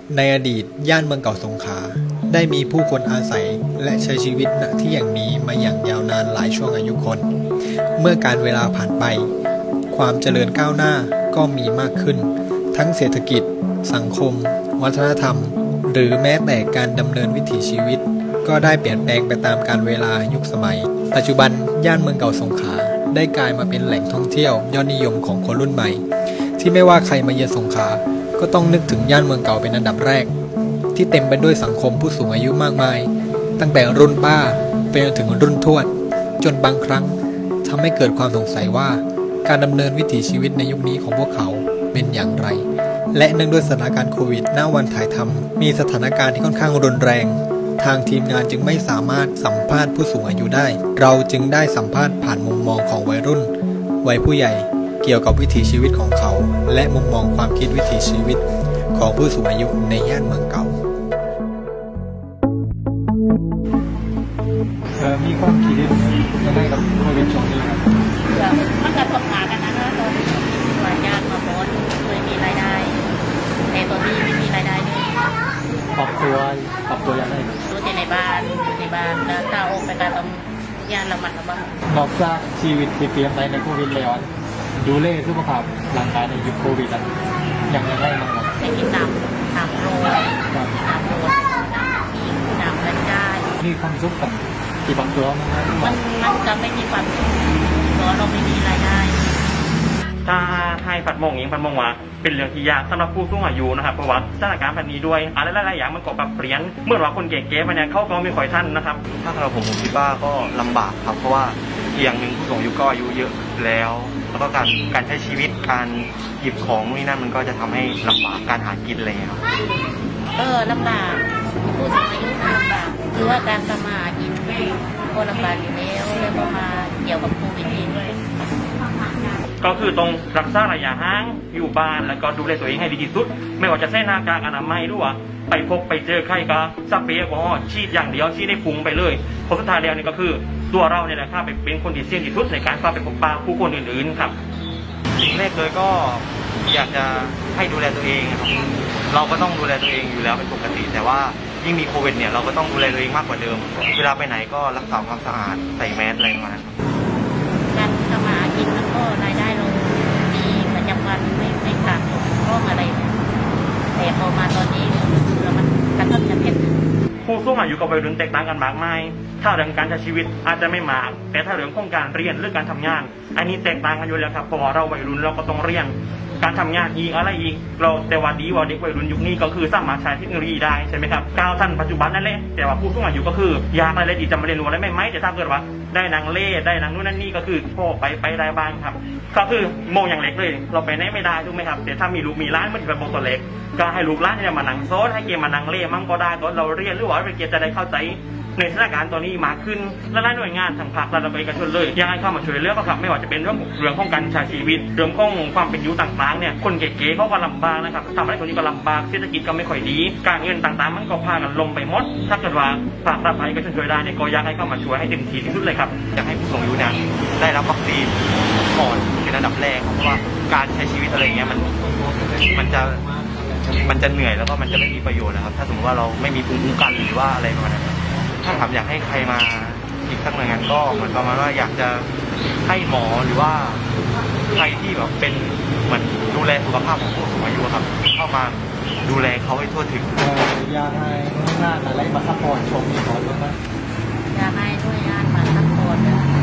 ในอดีตย่านเมืองเก่าสงขลาได้มีผู้คนอาศัยและใช้ชีวิตณที่แห่งนี้มาอย่างยาวนานหลายช่วงอายุคนเมื่อการเวลาผ่านไปความเจริญก้าวหน้าก็มีมากขึ้นทั้งเศรษฐกิจสังคมวัฒนธรรมหรือแม้แต่การดำเนินวิถีชีวิตก็ได้เปลี่ยนแปลงไปตามกาลเวลายุคสมัยปัจจุบันย่านเมืองเก่าสงขลาได้กลายมาเป็นแหล่งท่องเที่ยวยอดนิยมของคนรุ่นใหม่ที่ไม่ว่าใครมาเยือนสงขลาก็ต้องนึกถึงย่านเมืองเก่าเป็นอันดับแรกที่เต็มไปด้วยสังคมผู้สูงอายุมากมายตั้งแต่รุ่นป้าไปจนถึงรุ่นทวดจนบางครั้งทำให้เกิดความสงสัยว่าการดำเนินวิถีชีวิตในยุคนี้ของพวกเขาเป็นอย่างไรและเนื่องด้วยสถานการณ์โควิดณวันถ่ายทำมีสถานการณ์ที่ค่อนข้างรุนแรงทางทีมงานจึงไม่สามารถสัมภาษณ์ผู้สูงอายุได้เราจึงได้สัมภาษณ์ผ่านมุมมองของวัยรุ่นวัยผู้ใหญ่เกี่ยวกับวิถีชีวิตของเขาและมุมมองความคิดวิถีชีวิตของผู้สูงอายุในย่านเมืองเก่ามีความคิดยังไงกับโควิดช่วงนี้ครับมันกระทบหากันนะตอนว่าญาติมาโพสเคยมีรายได้แต่ตอนนี้ไม่มีรายได้เลยปรับตัวยังไงตัวในบ้านแล้วถ้าออกไปการทำงานละมันละบ้างนอกจากชีวิตที่เปลี่ยนไปในโควิดแล้วดูแลสุขภาพร่างกายในยุคโควิดนั้นยังไงบ้างครับให้กินน้ำโรยน้ำและได้มีความสุขกับที่บางตัวมันจะไม่มีความสุขเพราะเราไม่มีรายได้ถ้าให้ปัดมองอย่างปัดมองว่าเป็นเรื่องที่ยากสำหรับผู้สูงอายุนะครับเพราะว่าสถานการณ์แบบนี้ด้วยอะไรหลายๆอย่างมันก็ปรับเปลี่ยนเมื่อว่าคนเก๋ๆมาเนี่ยเข้าก็ไม่ค่อยทันนะครับถ้าเราผมคิดว่าก็ลำบากครับเพราะว่าอย่างหนึ่งผู้สูงอายุก็อายุเยอะแล้วก็การใช้ชีวิตการหยิบของนี่นั่นมันก็จะทำให้ลำบากการหากินอะไรครับลำบากผู้สูงอายุลำบากคือว่าการทำมาหากินก็ลำบากอยู่แล้วก็มาเกี่ยวกับโควิดด้วยก็คือต้องรักษาระยะห่างอยู่บ้านแล้วก็ดูแลตัวเองให้ดีที่สุดไม่ว่าจะใส่หน้ากากอนามัยหรือว่าไปพบไปเจอใครก็สเปรย์แอลกอฮอล์ฉีดอย่างเดียวฉีดได้ฟุ้งไปเลยผลสุดท้ายแล้วนี่ก็คือตัวเราเนี่ยนะครับเป็นคนที่เสี่ยงที่สุดในการเข้าไปพบปะผู้คนอื่นๆครับสิ่งแรกเลยก็อยากจะให้ดูแลตัวเองครับเราก็ต้องดูแลตัวเองอยู่แล้วเป็นปกติแต่ว่ายิ่งมีโควิดเนี่ยเราก็ต้องดูแลตัวเองมากกว่าเดิมเวลาไปไหนก็รักษาความสะอาดใส่แมสอะไรมาการทำมาหากินมันก็รายได้เรามีประจำวันไม่ขาดตกร่องอะไรแต่พอมาตอนนี้แล้วมันกระทบกระเทือนผู้สูงอายุกับวัยรุ่นแตกต่างกันมากมายถ้าเรื่องการใช้ชีวิตอาจจะไม่มากแต่ถ้าเรื่องของการเรียนหรือการทำงานอันนี้แตกต่างกันอยู่แล้วครับเพราะเราวัยรุ่นเราก็ต้องเรียนการทำงานอีกอะไรอีกเราแต่ว่าดีว่าเด็กวัยรุ่นยุคนี้ก็คือสามารถใช้เทคโนโลยีได้ใช่ไหมครับก้าวทันปัจจุบันนั่นแหละแต่ว่าผู้สูงอายุก็คือยากอะไรที่จะมาเรียนรู้อะไรไม่แต่ถ้าเกิดว่าได้นางเล่ได้นางนู่นนั่นนี่ก็คือพ่อไปได้บ้างครับก็คือมองอย่างเล็กเลยเราไปไหนไม่ได้ถูกไหมครับแต่ถ้ามีลูกมีร้านมันจะเป็นโปรตัวเล็กก็ให้ลูกร้านเนี่ยมานั่งโซนให้เกมมานั่งเล่มั่งก็ได้ตอนเราเรียนหรือว่าเกมจะได้เข้าใจในสถานการณ์ตอนนี้มากขึ้นและหน่วยงานทางภาครัฐและเอกชนเลยยังให้เข้ามาช่วยเหลือครับไม่ว่าจะเป็นเรื่องของการใช้ชีวิตเรื่องของความเป็นอยู่ต่างๆเนี่ยคนเก๋ๆเขาก็ลำบากนะครับทำอะไรคนนี้ก็ลำบากเศรษฐกิจก็ไม่ค่อยดีการเงินต่างๆมันก็พากันลงไปหมดถ้าเกิดว่าภาครัฐเอกชนช่วยได้เนี่ยก็อยากให้เข้ามาช่วยให้เต็มที่ที่สุดเลยครับอยากให้ผู้สูงอายุเนี่ยได้รับวัคซีนก่อนเป็นอันดับแรกเพราะว่าการใช้ชีวิตอะไรเงี้ยมันจะเหนื่อยแล้วก็มันจะไม่มีประโยชน์นะครับถ้าสมมติว่าเราไม่มีภูมิคุ้มกันหรือว่าอะไรประมาณนั้นถ้าถามอยากให้ใครมาอีกสักหน่วยงานก็เหมือนประมาณว่าอยากจะให้หมอหรือว่าใครที่แบบเป็นเหมือนดูแลสุขภาพของผู้สูงอายุครับเข้ามาดูแลเขาให้ทั่วถึงอยากให้งานอะไรมาซัพพอร์ตชมมีก่อนบ้างไหมอยากให้ด้วยงานมาซัพพอร์ต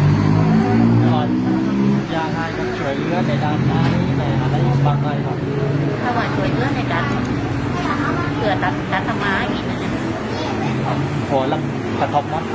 อยากให้มันช่วยเหลือในด้านนี้ในอะไรบางอะไรครับถ้าว่าช่วยเหลือในด้านเกิดการทำมาอีกนะพอรับกระทบมั้ย